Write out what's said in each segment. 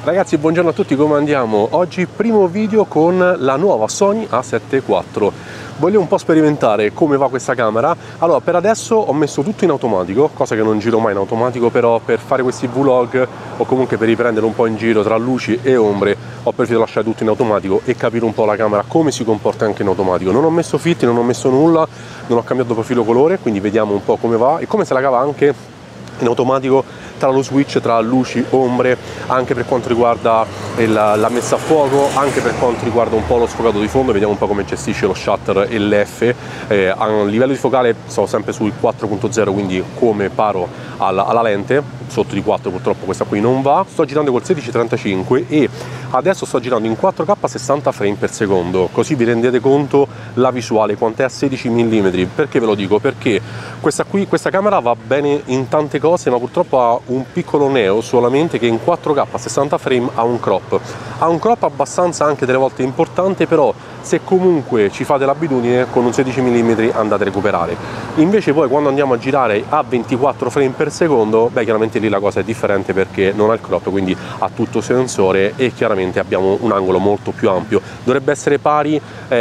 Ragazzi, buongiorno a tutti, come andiamo? Oggi primo video con la nuova Sony A7 IV. Voglio un po' sperimentare come va questa camera. Allora, per adesso ho messo tutto in automatico, cosa che non giro mai in automatico, però per fare questi vlog o comunque per riprendere un po' in giro tra luci e ombre ho preferito lasciare tutto in automatico e capire un po' la camera come si comporta anche in automatico. Non ho messo filtri, non ho messo nulla, non ho cambiato profilo colore, quindi vediamo un po' come va e come se la cava anche in automatico tra lo switch, tra luci, ombre, anche per quanto riguarda la messa a fuoco, anche per quanto riguarda un po' lo sfocato di fondo. Vediamo un po' come gestisce lo shutter e l'F. A livello di focale sto sempre sul 4.0, quindi come paro alla lente. Sotto di 4 purtroppo questa qui non va. Sto girando col 16-35 e adesso sto girando in 4K a 60 frame per secondo, così vi rendete conto la visuale quant'è a 16 mm. Perché ve lo dico? Perché questa camera va bene in tante cose, ma purtroppo ha un piccolo neo solamente, che in 4K a 60 frame ha un crop abbastanza anche delle volte importante, però se comunque ci fate l'abitudine con un 16 mm andate a recuperare. Invece poi quando andiamo a girare a 24 frame per secondo, beh, chiaramente lì la cosa è differente perché non ha il crop, quindi ha tutto sensore e chiaramente abbiamo un angolo molto più ampio. Dovrebbe essere pari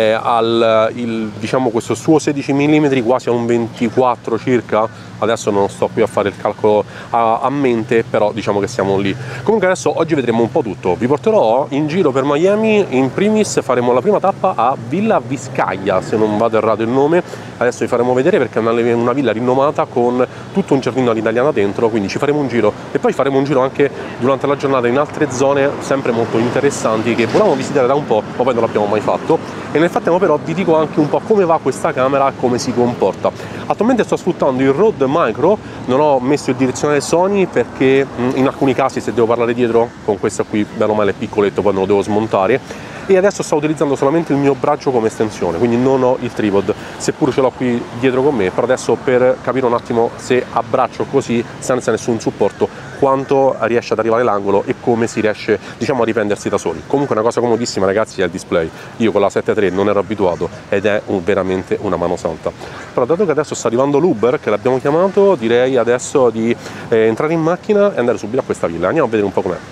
diciamo questo suo 16 mm quasi a un 24 circa. Adesso non sto qui a fare il calcolo a mente, però diciamo che siamo lì. Comunque adesso oggi vedremo un po' tutto. Vi porterò in giro per Miami. In primis faremo la prima tappa a Villa Vizcaya, se non vado errato il nome. Adesso vi faremo vedere perché è una villa rinomata con tutto un giardino all'italiana dentro, quindi ci faremo un giro e poi faremo un giro anche durante la giornata in altre zone sempre molto interessanti che volevamo visitare da un po', ma poi non l'abbiamo mai fatto. E nel frattempo però vi dico anche un po' come va questa camera e come si comporta. Attualmente sto sfruttando il Rode Micro, non ho messo il direzionale Sony perché in alcuni casi se devo parlare dietro con questa qui bene o male è piccoletto, poi non lo devo smontare. E adesso sto utilizzando solamente il mio braccio come estensione, quindi non ho il tripod, seppur ce l'ho qui dietro con me. Però adesso per capire un attimo se a braccio così, senza nessun supporto, quanto riesce ad arrivare l'angolo e come si riesce, diciamo, a riprendersi da soli. Comunque una cosa comodissima, ragazzi, è il display. Io con la 7 III non ero abituato ed è veramente una mano santa. Però dato che adesso sta arrivando l'Uber, che l'abbiamo chiamato, direi adesso di entrare in macchina e andare subito a questa villa. Andiamo a vedere un po' com'è.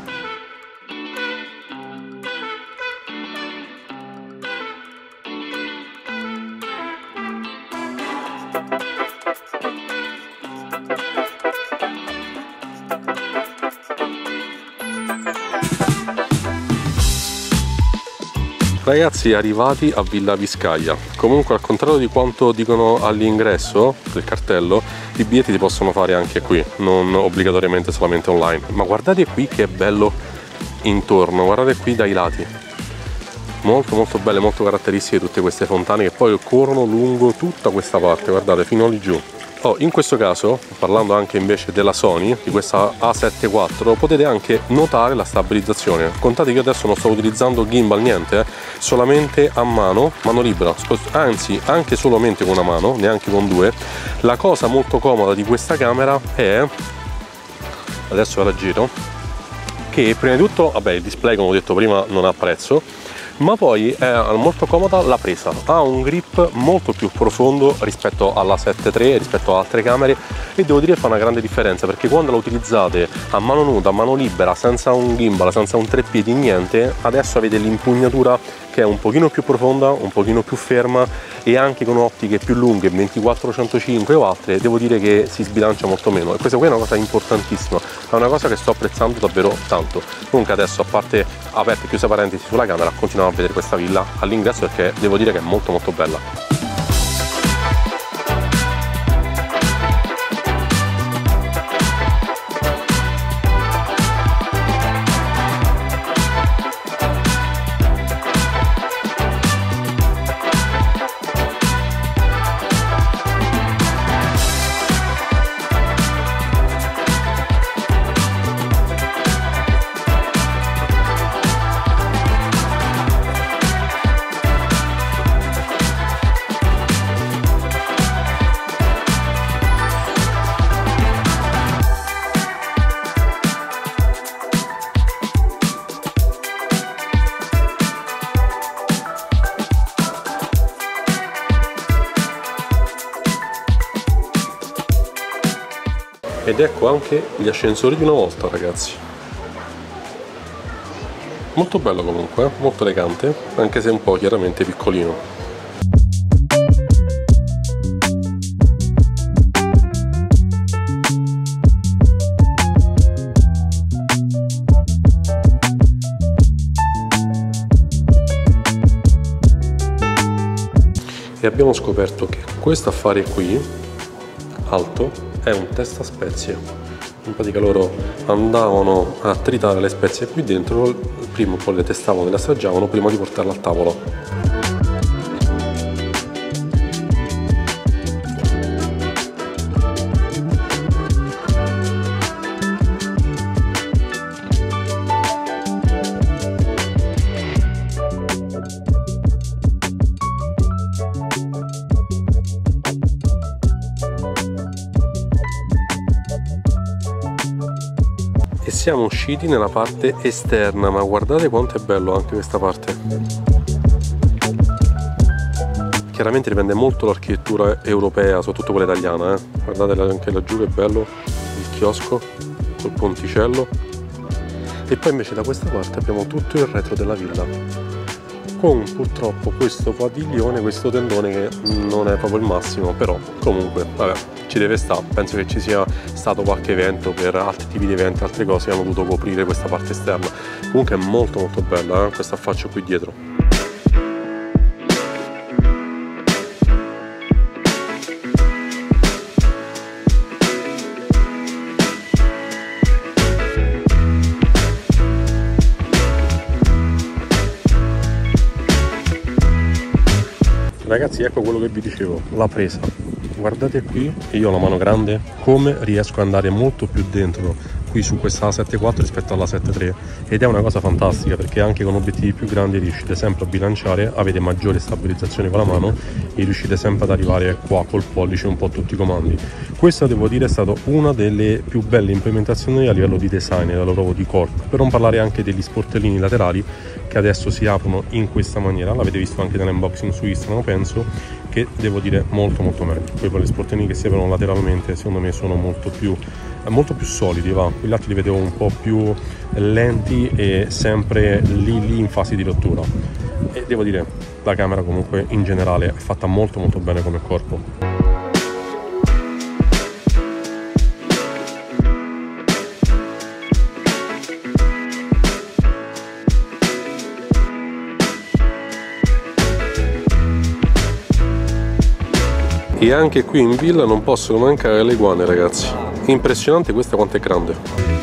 Ragazzi, arrivati a Villa Vizcaya. Comunque, al contrario di quanto dicono all'ingresso del cartello, i biglietti si possono fare anche qui, non obbligatoriamente solamente online. Ma guardate qui che bello intorno, guardate qui dai lati, molto molto belle, molto caratteristiche tutte queste fontane che poi corrono lungo tutta questa parte, guardate, fino lì giù. In questo caso, parlando anche invece della Sony, di questa A7 IV, potete anche notare la stabilizzazione. Contate che io adesso non sto utilizzando gimbal, niente, solamente a mano libera, anzi anche solamente con una mano, neanche con due. La cosa molto comoda di questa camera è, adesso la giro, che prima di tutto, vabbè, il display come ho detto prima non ha prezzo, ma poi è molto comoda la presa, ha un grip molto più profondo rispetto alla 7 III, rispetto ad altre camere, e devo dire fa una grande differenza perché quando la utilizzate a mano nuda, a mano libera, senza un gimbal, senza un treppiedi, niente, adesso avete l'impugnatura che è un pochino più profonda, un pochino più ferma e anche con ottiche più lunghe, 24-105 o altre, devo dire che si sbilancia molto meno, e questa qui è una cosa importantissima, è una cosa che sto apprezzando davvero tanto. Comunque adesso, a parte aperte e chiuse parentesi sulla camera, continuiamo a vedere questa villa all'ingresso perché devo dire che è molto molto bella. Ed ecco anche gli ascensori di una volta, ragazzi. Molto bello comunque, molto elegante, anche se un po' chiaramente piccolino. E abbiamo scoperto che questo affare qui, alto, è un testa spezie. In pratica loro andavano a tritare le spezie qui dentro, prima poi le testavano e le assaggiavano prima di portarle al tavolo. E siamo usciti nella parte esterna, ma guardate quanto è bello anche questa parte. Chiaramente dipende molto dall'architettura europea, soprattutto quella italiana, Guardate anche laggiù che bello il chiosco col ponticello. E poi invece da questa parte abbiamo tutto il retro della villa, con purtroppo questo padiglione, questo tendone che non è proprio il massimo, però comunque vabbè, ci deve stare. Penso che ci sia stato qualche evento, per altri tipi di eventi, altre cose, che hanno dovuto coprire questa parte esterna. Comunque è molto molto bella, questo affaccio qui dietro. Ragazzi, ecco quello che vi dicevo, la presa. Guardate qui, io ho la mano grande, come riesco ad andare molto più dentro qui su questa 7.4 rispetto alla 7.3, ed è una cosa fantastica perché anche con obiettivi più grandi riuscite sempre a bilanciare, avete maggiore stabilizzazione con la mano e riuscite sempre ad arrivare qua col pollice un po' a tutti i comandi. Questa devo dire è stata una delle più belle implementazioni a livello di design e a livello di corpo, per non parlare anche degli sportellini laterali che adesso si aprono in questa maniera. L'avete visto anche nell'unboxing su Instagram, penso, che devo dire molto molto meglio. Poi per gli sportellini che si aprono lateralmente secondo me sono molto più solidi, va. Quelli altri li vedevo un po' più lenti e sempre lì in fase di rottura, e devo dire la camera comunque in generale è fatta molto molto bene come corpo. E anche qui in villa non possono mancare le iguane, ragazzi. Impressionante questa quanto è grande.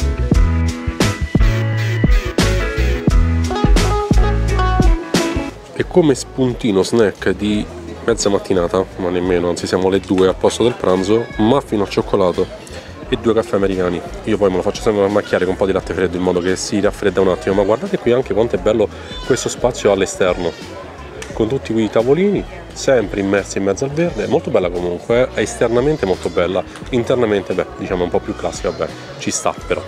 E come spuntino snack di mezza mattinata, ma nemmeno, anzi siamo alle 2 al posto del pranzo, muffin al cioccolato e 2 caffè americani. Io poi me lo faccio sempre ammacchiare con un po' di latte freddo in modo che si raffredda un attimo. Ma guardate qui anche quanto è bello questo spazio all'esterno, con tutti quei tavolini sempre immersi in mezzo al verde. È molto bella comunque, è esternamente molto bella, internamente beh, diciamo un po' più classica, vabbè, ci sta però.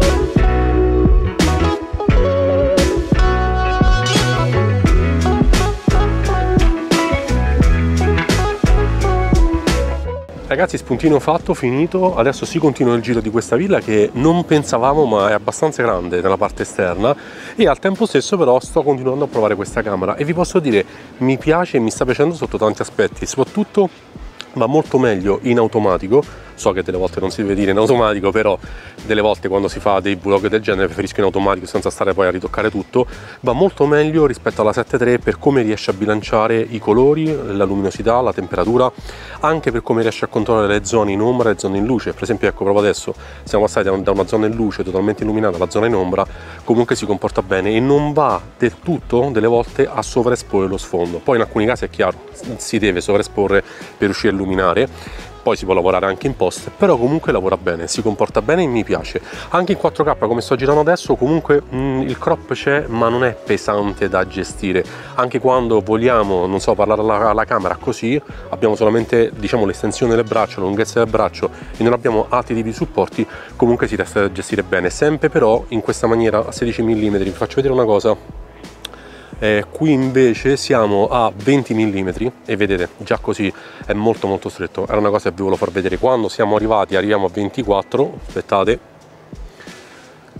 Ragazzi, spuntino fatto, finito. Adesso si continua il giro di questa villa che non pensavamo, ma è abbastanza grande nella parte esterna, e al tempo stesso però sto continuando a provare questa camera e vi posso dire mi piace e mi sta piacendo sotto tanti aspetti. Soprattutto va molto meglio in automatico. So che delle volte non si deve dire in automatico, però delle volte quando si fa dei vlog del genere preferisco in automatico senza stare poi a ritoccare tutto. Va molto meglio rispetto alla 7.3 per come riesce a bilanciare i colori, la luminosità, la temperatura, anche per come riesce a controllare le zone in ombra e le zone in luce. Per esempio, ecco, proprio adesso siamo passati da una zona in luce totalmente illuminata alla zona in ombra, comunque si comporta bene e non va del tutto delle volte a sovraesporre lo sfondo. Poi in alcuni casi è chiaro, si deve sovraesporre per riuscire a illuminare. Poi si può lavorare anche in post, però comunque lavora bene, si comporta bene e mi piace. Anche in 4K come sto girando adesso comunque il crop c'è, ma non è pesante da gestire. Anche quando vogliamo, non so, parlare alla camera così, abbiamo solamente, diciamo, l'estensione del braccio, la lunghezza del braccio e non abbiamo altri tipi di supporti, comunque si riesce a gestire bene. Sempre però in questa maniera a 16 mm. Vi faccio vedere una cosa. Qui invece siamo a 20 mm e vedete già così è molto molto stretto. Era una cosa che vi volevo far vedere. Quando siamo arrivati, arriviamo a 24, aspettate,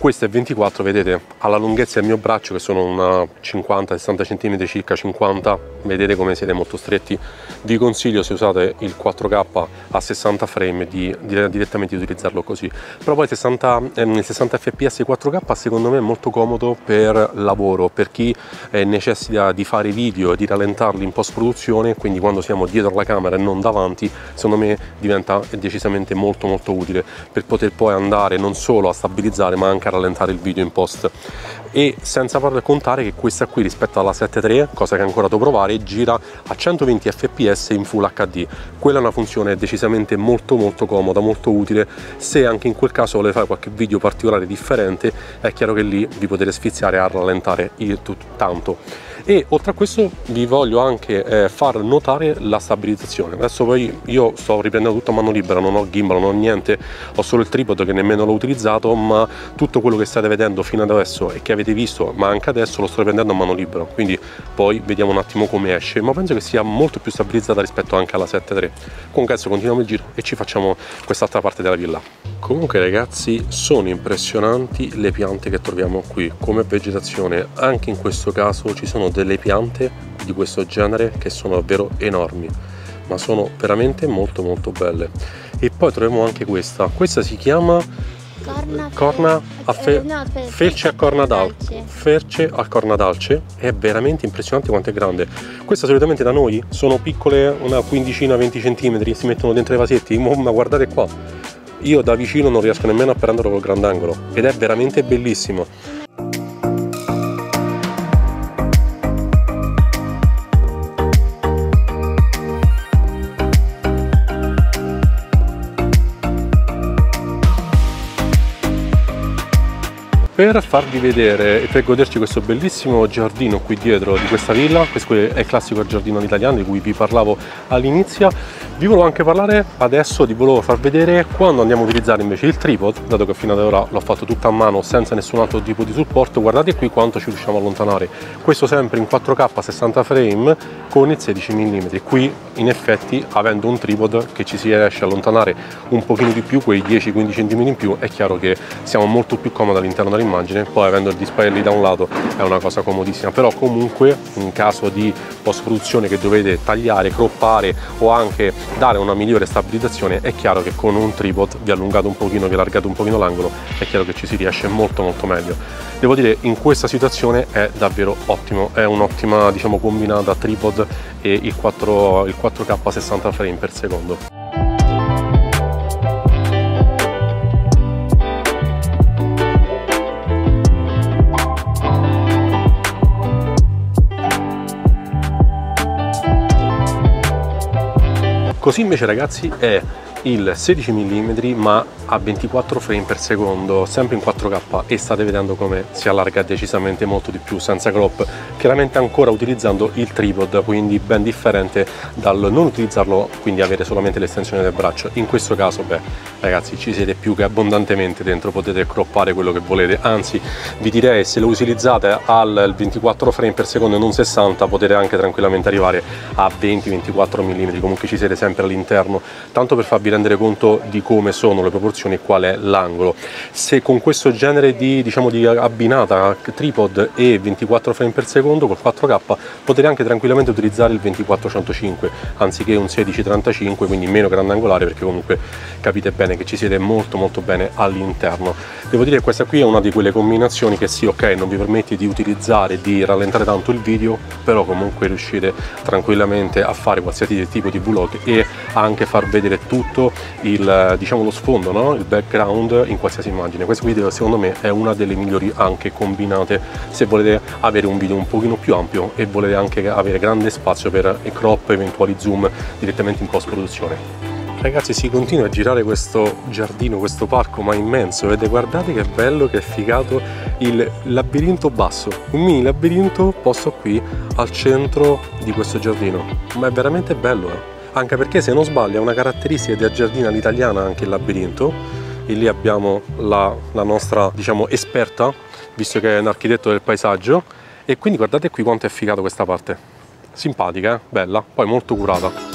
Questo è 24, vedete, alla lunghezza del mio braccio, che sono una 50-60 cm circa, 50, vedete come siete molto stretti. Vi consiglio, se usate il 4K a 60 frame, di direttamente utilizzarlo così. Però poi il 60 fps 4K secondo me è molto comodo per lavoro, per chi necessita di fare video e di rallentarli in post produzione, quindi quando siamo dietro la camera e non davanti, secondo me diventa decisamente molto utile per poter poi andare non solo a stabilizzare ma anche a rallentare il video in post. E senza contare che questa qui rispetto alla 7.3, cosa che ancora devo provare, gira a 120 fps in Full HD. Quella è una funzione decisamente molto comoda, molto utile. Se anche in quel caso volete fare qualche video particolare differente, è chiaro che lì vi potete sfiziare a rallentare tanto. E oltre a questo vi voglio anche far notare la stabilizzazione. Adesso poi io sto riprendendo tutto a mano libera, non ho gimbal, non ho niente, ho solo il tripod che nemmeno l'ho utilizzato, ma tutto quello che state vedendo fino ad adesso e che avete visto, ma anche adesso, lo sto riprendendo a mano libera, quindi poi vediamo un attimo come esce, ma penso che sia molto più stabilizzata rispetto anche alla 7.3. Comunque adesso continuiamo il giro e ci facciamo quest'altra parte della villa. Comunque ragazzi, sono impressionanti le piante che troviamo qui come vegetazione. Anche in questo caso ci sono delle piante di questo genere che sono davvero enormi, ma sono veramente molto belle. E poi troviamo anche questa si chiama Felce a corna d'alce. Felce a corna d'alce, è veramente impressionante quanto è grande. Questa solitamente da noi sono piccole, una quindicina 20 cm, si mettono dentro i vasetti, ma guardate qua, io da vicino non riesco nemmeno a prenderlo col grandangolo ed è veramente bellissimo. Per farvi vedere e per goderci questo bellissimo giardino qui dietro di questa villa, questo è il classico giardino all'italiano di cui vi parlavo all'inizio, vi volevo anche parlare adesso, vi volevo far vedere quando andiamo a utilizzare invece il tripod, dato che fino ad ora l'ho fatto tutta a mano senza nessun altro tipo di supporto. Guardate qui quanto ci riusciamo a allontanare, questo sempre in 4K a 60 frame con il 16 mm. Qui in effetti, avendo un tripod che ci si riesce a allontanare un pochino di più, quei 10-15 cm in più, è chiaro che siamo molto più comodi all'interno dell'immagine. Poi avendo il display lì da un lato è una cosa comodissima, però comunque in caso di post produzione che dovete tagliare, croppare o anche dare una migliore stabilizzazione, è chiaro che con un tripod vi allungate un pochino, vi allargate un pochino l'angolo, è chiaro che ci si riesce molto meglio. Devo dire, in questa situazione è davvero ottimo, è un'ottima, diciamo, combinata tripod e il 4K a 60 frame per secondo. Così invece ragazzi è il 16 mm ma a 24 frame per secondo, sempre in 4K, e state vedendo come si allarga decisamente molto di più senza crop, chiaramente ancora utilizzando il tripod, quindi ben differente dal non utilizzarlo, quindi avere solamente l'estensione del braccio. In questo caso, beh ragazzi, ci siete più che abbondantemente dentro, potete croppare quello che volete, anzi vi direi, se lo utilizzate al 24 frame per secondo e non 60, potete anche tranquillamente arrivare a 20-24 mm, comunque ci siete sempre all'interno, tanto per farvi rendere conto di come sono le proporzioni e qual è l'angolo. Se con questo genere di, diciamo, di abbinata tripod e 24 frame per secondo col 4K, potete anche tranquillamente utilizzare il 24-105 anziché un 16-35, quindi meno grandangolare, perché comunque capite bene che ci siete molto bene all'interno. Devo dire che questa qui è una di quelle combinazioni che sì, ok, non vi permette di utilizzare, di rallentare tanto il video, però comunque riuscite tranquillamente a fare qualsiasi tipo di vlog e anche far vedere tutto il, diciamo, lo sfondo, no? Il background in qualsiasi immagine. Questo video secondo me è una delle migliori anche combinate se volete avere un video un pochino più ampio e volete anche avere grande spazio per crop, eventuali zoom direttamente in post produzione. Ragazzi, si continua a girare questo giardino, questo parco ma immenso, vedete, guardate che bello, che figato il labirinto basso, un mini labirinto posto qui al centro di questo giardino, ma è veramente bello, anche perché se non sbaglio è una caratteristica del giardino all'italiana anche il labirinto, e lì abbiamo la nostra, diciamo, esperta, visto che è un architetto del paesaggio, e quindi guardate qui quanto è figato questa parte, simpatica, bella, poi molto curata.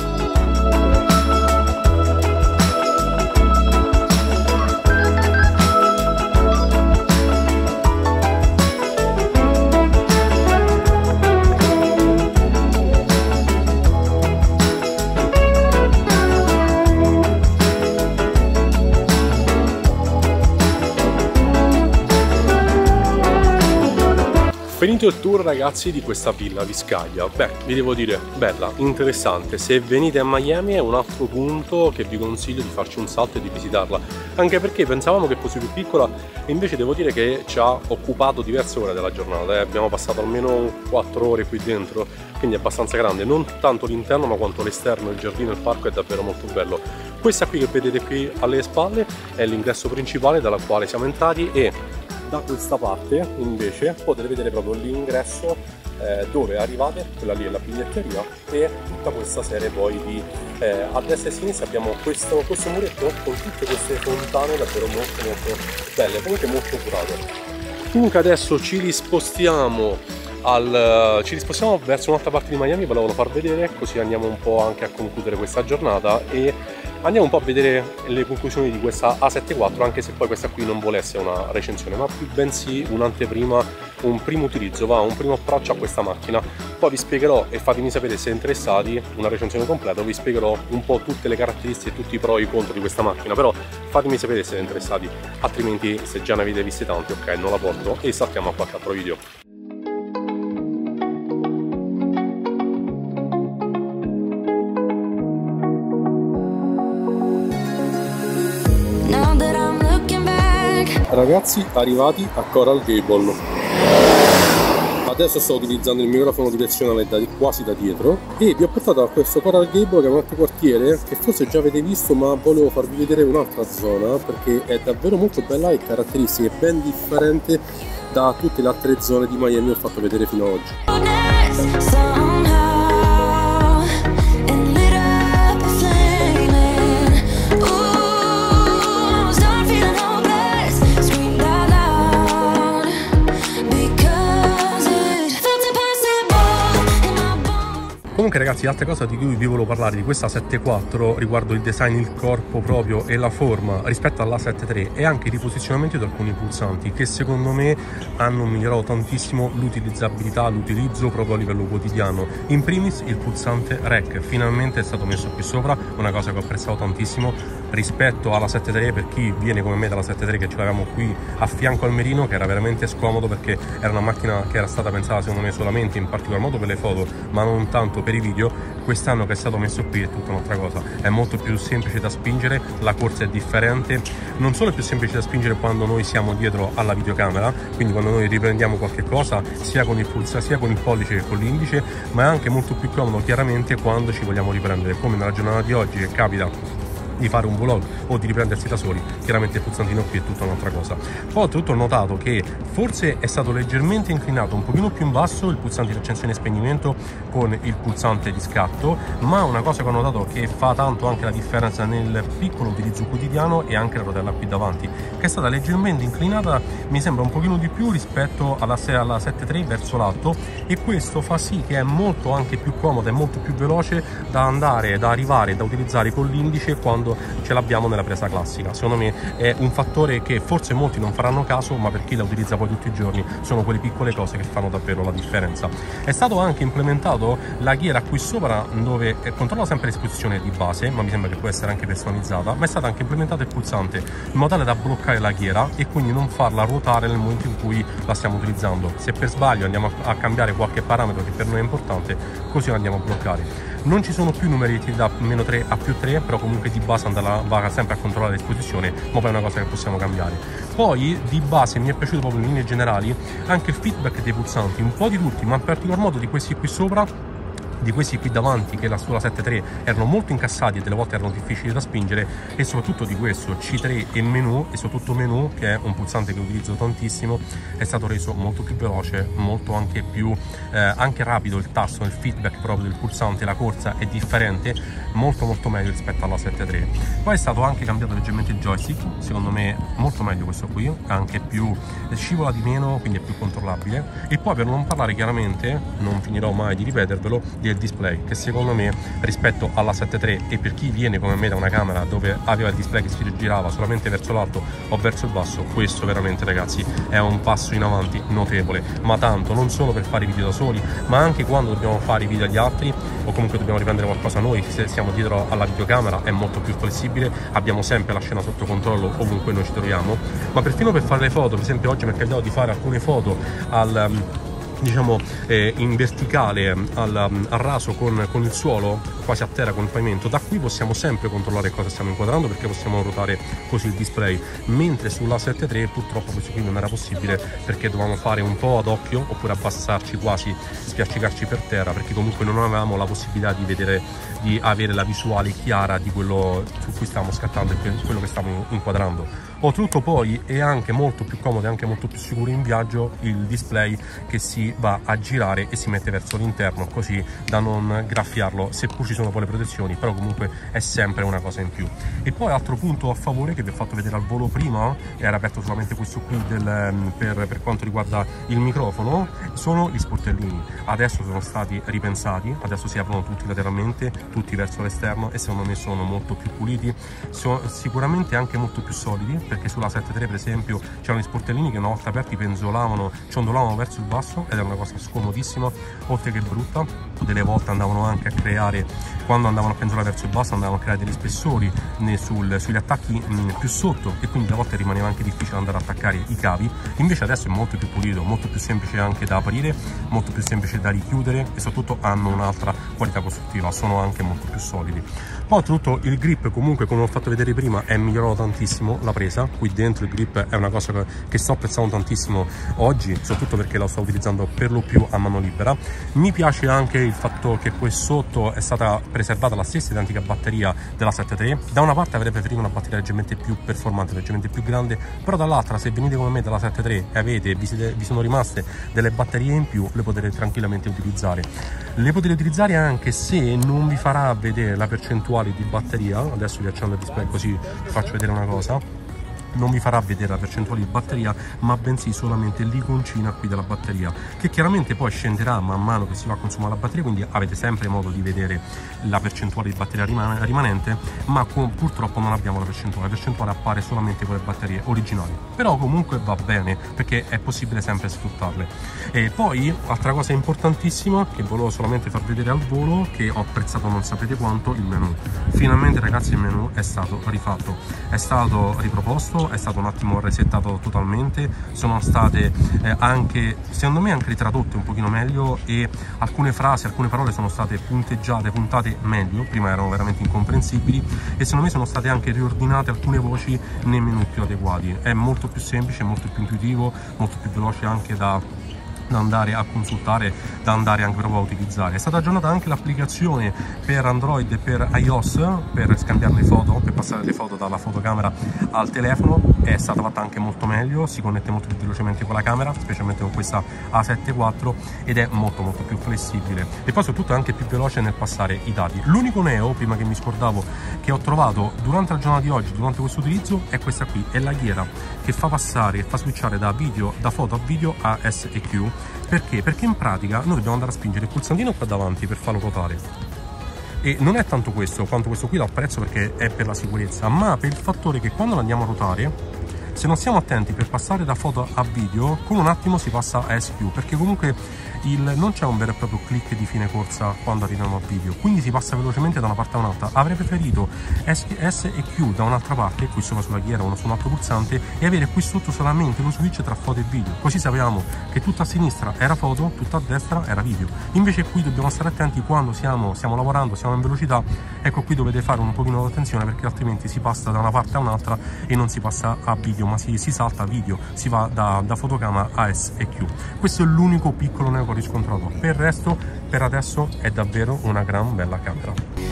Finito il tour ragazzi di questa villa Viscaglia, beh vi devo dire bella, interessante, se venite a Miami è un altro punto che vi consiglio di farci un salto e di visitarla, anche perché pensavamo che fosse più piccola e invece devo dire che ci ha occupato diverse ore della giornata, abbiamo passato almeno 4 ore qui dentro, quindi è abbastanza grande, non tanto l'interno ma quanto l'esterno, il giardino, il parco è davvero molto bello. Questa qui che vedete qui alle spalle è l'ingresso principale dalla quale siamo entrati e da questa parte invece potete vedere proprio l'ingresso dove arrivate, quella lì è la biglietteria e tutta questa serie poi di a destra e a sinistra abbiamo questo muretto con tutte queste fontane davvero molto belle, comunque molto curate. Comunque adesso ci spostiamo verso un'altra parte di Miami, ve la volevo far vedere così andiamo un po' anche a concludere questa giornata e andiamo un po' a vedere le conclusioni di questa A7 IV, anche se poi questa qui non vuole essere una recensione ma più bensì un'anteprima, un primo utilizzo, un primo approccio a questa macchina. Poi vi spiegherò e fatemi sapere se siete interessati, una recensione completa, vi spiegherò un po' tutte le caratteristiche, tutti i pro e i contro di questa macchina, però fatemi sapere se siete interessati, altrimenti se già ne avete viste tanti ok non la porto e saltiamo a qualche altro video. Ragazzi, arrivati a Coral Gable. Adesso sto utilizzando il microfono direzionale quasi da dietro e vi ho portato a questo Coral Gable che è un altro quartiere che forse già avete visto, ma volevo farvi vedere un'altra zona perché è davvero molto bella e caratteristica, è ben differente da tutte le altre zone di Miami che ho fatto vedere fino ad oggi. Comunque ragazzi, altra cosa di cui vi volevo parlare di questa 7.4 riguardo il design, il corpo proprio e la forma rispetto alla 7.3 e anche i riposizionamenti di alcuni pulsanti che secondo me hanno migliorato tantissimo l'utilizzabilità, l'utilizzo proprio a livello quotidiano. In primis il pulsante REC finalmente è stato messo qui sopra, una cosa che ho apprezzato tantissimo rispetto alla 7.3 per chi viene come me dalla 7.3 che ce l'avevamo qui a fianco al mirino, che era veramente scomodo perché era una macchina che era stata pensata secondo me solamente in particolar modo per le foto ma non tanto per i video. Quest'anno che è stato messo qui è tutta un'altra cosa, è molto più semplice da spingere, la corsa è differente, non solo è più semplice da spingere quando noi siamo dietro alla videocamera, quindi quando noi riprendiamo qualche cosa sia con il pulsante sia con il pollice che con l'indice, ma è anche molto più comodo chiaramente quando ci vogliamo riprendere, come nella giornata di oggi che capita di fare un vlog o di riprendersi da soli, chiaramente il pulsantino qui è tutta un'altra cosa. Poi oltretutto ho notato che forse è stato leggermente inclinato un pochino più in basso il pulsante di accensione e spegnimento con il pulsante di scatto, ma una cosa che ho notato che fa tanto anche la differenza nel piccolo utilizzo quotidiano è anche la rotella qui davanti, che è stata leggermente inclinata, mi sembra un pochino di più rispetto alla 7.3 verso l'alto, e questo fa sì che è molto anche più comoda e molto più veloce da arrivare, da utilizzare con l'indice quando ce l'abbiamo nella presa classica. Secondo me è un fattore che forse molti non faranno caso, ma per chi la utilizza poi tutti i giorni sono quelle piccole cose che fanno davvero la differenza. È stato anche implementato la ghiera qui sopra, dove controlla sempre l'esposizione di base, ma mi sembra che può essere anche personalizzata, ma è stato anche implementato il pulsante in modo tale da bloccare la ghiera e quindi non farla ruotare nel momento in cui la stiamo utilizzando. Se per sbaglio andiamo a cambiare qualche parametro che per noi è importante, così la andiamo a bloccare. Non ci sono più numeretti da -3 a +3, però comunque di base va sempre a controllare l'esposizione, ma poi è una cosa che possiamo cambiare. Poi di base mi è piaciuto proprio in linee generali anche il feedback dei pulsanti, un po' di tutti, ma in particolar modo di questi qui sopra, di questi qui davanti che sulla 7.3 erano molto incassati e delle volte erano difficili da spingere, e soprattutto di questo C3 e menu, e soprattutto menu, che è un pulsante che utilizzo tantissimo, è stato reso molto più veloce, molto anche più anche rapido il tasto, il feedback proprio del pulsante, la corsa è differente, molto meglio rispetto alla 7.3. Poi è stato anche cambiato leggermente il joystick, secondo me molto meglio questo qui, anche più scivola di meno, quindi è più controllabile. E poi per non parlare chiaramente, non finirò mai di ripetervelo, del display, che secondo me rispetto alla 7.3 e per chi viene come me da una camera dove aveva il display che si girava solamente verso l'alto o verso il basso, questo veramente ragazzi è un passo in avanti notevole, ma tanto non solo per fare i video da soli, ma anche quando dobbiamo fare i video agli altri o comunque dobbiamo riprendere qualcosa noi, se siamo dietro alla videocamera è molto più flessibile, abbiamo sempre la scena sotto controllo ovunque noi ci troviamo. Ma perfino per fare le foto, per esempio oggi mi è capitato di fare alcune foto diciamo in verticale al raso con il suolo, quasi a terra con il pavimento. Da qui possiamo sempre controllare cosa stiamo inquadrando, perché possiamo ruotare così il display, mentre sulla 7 III purtroppo questo qui non era possibile, perché dovevamo fare un po' ad occhio oppure abbassarci quasi, spiaccicarci per terra, perché comunque non avevamo la possibilità di vedere, di avere la visuale chiara di quello su cui stavamo scattando e quello che stavamo inquadrando. Oltretutto poi è anche molto più comodo e anche molto più sicuro in viaggio il display che si va a girare e si mette verso l'interno, così da non graffiarlo, seppur ci sono poi le protezioni, però comunque è sempre una cosa in più. E poi altro punto a favore che vi ho fatto vedere al volo prima, era aperto solamente questo qui per quanto riguarda il microfono, sono gli sportellini. Adesso sono stati ripensati, adesso si aprono tutti lateralmente, tutti verso l'esterno, e secondo me sono molto più puliti, sono sicuramente anche molto più solidi, perché sulla 7 III per esempio c'erano gli sportellini che una volta aperti penzolavano, ciondolavano verso il basso, ed era una cosa scomodissima oltre che brutta. Delle volte andavano anche a creare, quando andavano a penzolare verso il basso, andavano a creare degli spessori sugli attacchi più sotto, e quindi a volte rimaneva anche difficile andare ad attaccare i cavi. Invece adesso è molto più pulito, molto più semplice anche da aprire, molto più semplice da richiudere, e soprattutto hanno un'altra qualità costruttiva, sono anche molto più solidi. Poi oltretutto il grip, comunque, come ho fatto vedere prima, è migliorato tantissimo la presa. Qui dentro il grip è una cosa che sto apprezzando tantissimo oggi, soprattutto perché la sto utilizzando per lo più a mano libera. Mi piace anche il fatto che qui sotto è stata preservata la stessa identica batteria della 7 III. Da una parte avrei preferito una batteria leggermente più performante, leggermente più grande, però dall'altra, se venite come me dalla 7 III e vi sono rimaste delle batterie in più, le potete tranquillamente utilizzare. Le potete utilizzare anche se non vi farà vedere la percentuale di batteria. Adesso vi accendo il display così vi faccio vedere una cosa. Non vi farà vedere la percentuale di batteria, ma bensì solamente l'iconcina qui della batteria, che chiaramente poi scenderà man mano che si va a consumare la batteria, quindi avete sempre modo di vedere la percentuale di batteria rimanente, ma purtroppo non abbiamo la percentuale appare solamente con le batterie originali, però comunque va bene perché è possibile sempre sfruttarle. E poi altra cosa importantissima che volevo solamente far vedere al volo, che ho apprezzato non sapete quanto, il menu. Finalmente ragazzi il menu è stato rifatto, è stato riproposto, è stato un attimo resettato totalmente, sono state anche, secondo me, anche ritradotte un pochino meglio, e alcune frasi, alcune parole sono state punteggiate, puntate meglio, prima erano veramente incomprensibili, e secondo me sono state anche riordinate alcune voci nei menu più adeguati. È molto più semplice, molto più intuitivo, molto più veloce anche da andare a consultare, da andare anche proprio a utilizzare. È stata aggiornata anche l'applicazione per Android e per iOS per scambiare le foto, per passare le foto dalla fotocamera al telefono. È stata fatta anche molto meglio, si connette molto più velocemente con la camera, specialmente con questa A7 IV, ed è molto più flessibile, e poi soprattutto anche più veloce nel passare i dati. L'unico neo, prima che mi scordavo, che ho trovato durante la giornata di oggi, durante questo utilizzo, è questa qui, è la ghiera che fa passare, fa switchare da foto a video a SEQ. Perché? Perché in pratica noi dobbiamo andare a spingere il pulsantino qua davanti per farlo ruotare, e non è tanto questo quanto questo qui lo apprezzo perché è per la sicurezza, ma per il fattore che quando lo andiamo a ruotare, se non stiamo attenti per passare da foto a video, con un attimo si passa a SQ, perché comunque non c'è un vero e proprio click di fine corsa quando arriviamo a video, quindi si passa velocemente da una parte a un'altra. Avrei preferito S e Q da un'altra parte, qui sopra sulla ghiera, uno su un altro pulsante, e avere qui sotto solamente lo switch tra foto e video, così sapevamo che tutta a sinistra era foto, tutta a destra era video. Invece qui dobbiamo stare attenti quando stiamo lavorando, siamo in velocità, ecco qui dovete fare un pochino di attenzione, perché altrimenti si passa da una parte a un'altra e non si passa a video, ma si salta a video, si va da fotocamera a SEQ. Questo è l'unico piccolo neo che ho riscontrato. Per il resto, per adesso, è davvero una gran bella camera.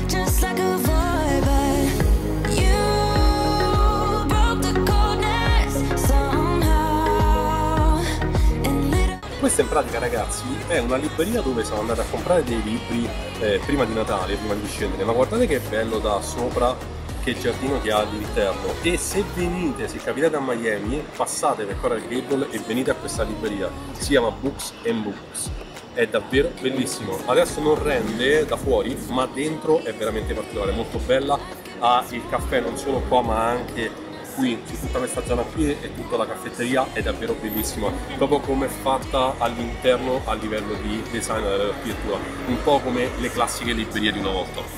Questa in pratica, ragazzi, è una libreria dove siamo andati a comprare dei libri prima di Natale, prima di scendere, ma guardate che bello da sopra, che giardino che ha all'interno. E se capitate a Miami, passate per Coral Gable e venite a questa libreria, si chiama Books and Books, è davvero bellissimo. Adesso non rende da fuori, ma dentro è veramente particolare, molto bella. Ha il caffè non solo qua ma anche qui, su tutta questa zona qui, e tutta la caffetteria è davvero bellissima, proprio come è fatta all'interno a livello di design dell'architettura, un po' come le classiche librerie di una volta.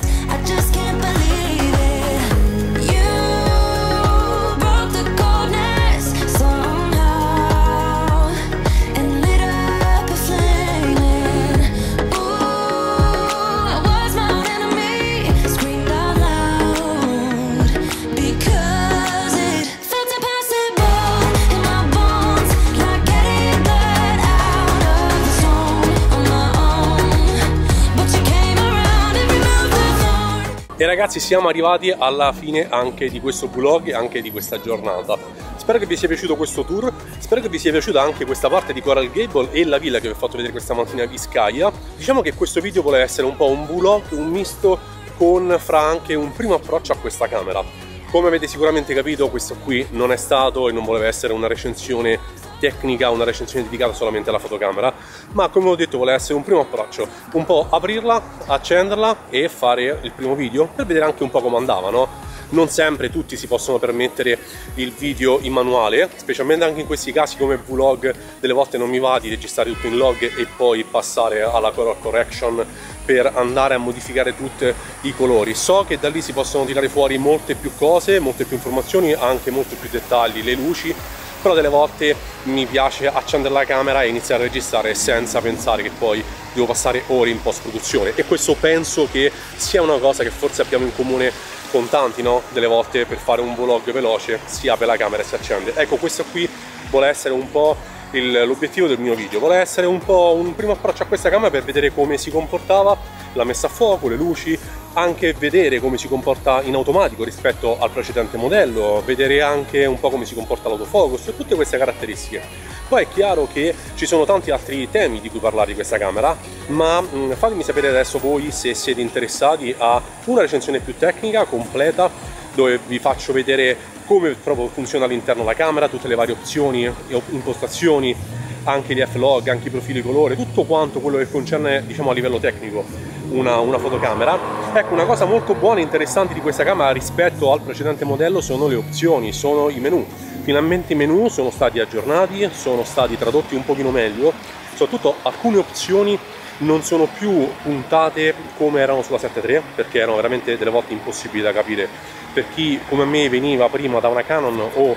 ragazzi, siamo arrivati alla fine anche di questo vlog e anche di questa giornata. Spero che vi sia piaciuto questo tour, spero che vi sia piaciuta anche questa parte di Coral Gable e la villa che vi ho fatto vedere questa mattina a Biscaya. Diciamo che questo video vuole essere un po' un vlog, un misto fra anche un primo approccio a questa camera. Come avete sicuramente capito, questo qui non è stato e non voleva essere una recensione tecnica, una recensione dedicata solamente alla fotocamera, ma come ho detto vuole essere un primo approccio, un po' aprirla, accenderla e fare il primo video per vedere anche un po' come andava, no? Non sempre tutti si possono permettere il video in manuale, specialmente anche in questi casi come vlog, delle volte non mi va di registrare tutto in log e poi passare alla color correction per andare a modificare tutti i colori. So che da lì si possono tirare fuori molte più cose, molte più informazioni, anche molti più dettagli, le luci, però delle volte mi piace accendere la camera e iniziare a registrare senza pensare che poi devo passare ore in post produzione, e questo penso che sia una cosa che forse abbiamo in comune con tanti, no? Delle volte per fare un vlog veloce si apre la camera e si accende. Ecco, questo qui vuole essere un po' l'obiettivo del mio video, vuole essere un po' un primo approccio a questa camera per vedere come si comportava, la messa a fuoco, le luci, anche vedere come si comporta in automatico rispetto al precedente modello, vedere anche un po' come si comporta l'autofocus e tutte queste caratteristiche. Poi è chiaro che ci sono tanti altri temi di cui parlare di questa camera, ma fatemi sapere adesso voi se siete interessati a una recensione più tecnica, completa, dove vi faccio vedere come proprio funziona all'interno la camera, tutte le varie opzioni, impostazioni, anche gli f-log, anche i profili colore, tutto quanto quello che concerne, diciamo, a livello tecnico una fotocamera. Ecco, una cosa molto buona e interessante di questa camera rispetto al precedente modello sono le opzioni, sono i menu. Finalmente i menu sono stati aggiornati, sono stati tradotti un pochino meglio, soprattutto alcune opzioni non sono più puntate come erano sulla 7.3, perché erano veramente delle volte impossibili da capire per chi come me veniva prima da una Canon o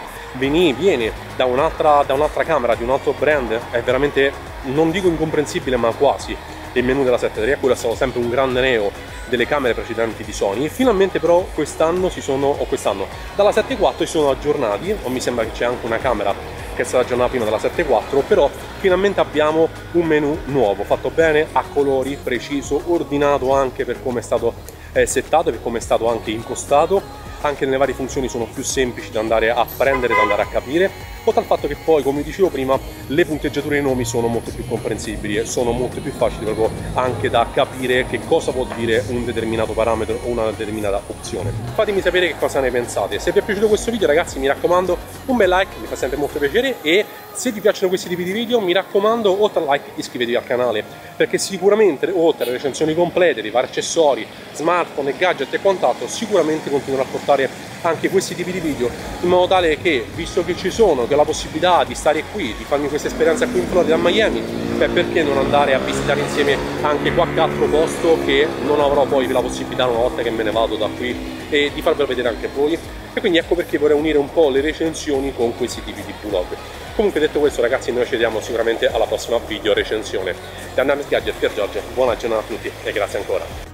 viene da un'altra camera di un altro brand. È veramente, non dico incomprensibile, ma quasi il menu della 7.3. Quello è stato sempre un grande neo delle camere precedenti di Sony. Finalmente però quest'anno dalla 7.4 si sono aggiornati, o mi sembra che c'è anche una camera che è stata aggiornata prima della 7.4, però finalmente abbiamo un menu nuovo, fatto bene, a colori, preciso, ordinato anche per come è stato settato e per come è stato anche impostato. Anche nelle varie funzioni sono più semplici da andare a prendere, da andare a capire, oltre al fatto che poi, come dicevo prima, le punteggiature dei nomi sono molto più comprensibili e sono molto più facili proprio anche da capire che cosa vuol dire un determinato parametro o una determinata opzione. Fatemi sapere che cosa ne pensate. Se vi è piaciuto questo video, ragazzi, mi raccomando un bel like, mi fa sempre molto piacere, e se vi piacciono questi tipi di video, mi raccomando, oltre al like, iscrivetevi al canale, perché sicuramente oltre alle recensioni complete dei vari accessori, smartphone e gadget e quant'altro, sicuramente continuerò a portare anche questi tipi di video, in modo tale che, visto che ci sono, che ho la possibilità di stare qui, di farmi questa esperienza qui in Florida, a Miami, perché non andare a visitare insieme anche qualche altro posto che non avrò poi la possibilità una volta che me ne vado da qui, e di farvelo vedere anche a voi. E quindi ecco perché vorrei unire un po' le recensioni con questi tipi di vlog. Comunque, detto questo, ragazzi, noi ci vediamo sicuramente alla prossima video recensione. Da Names Gadget, per Giorgio, buona giornata a tutti e grazie ancora.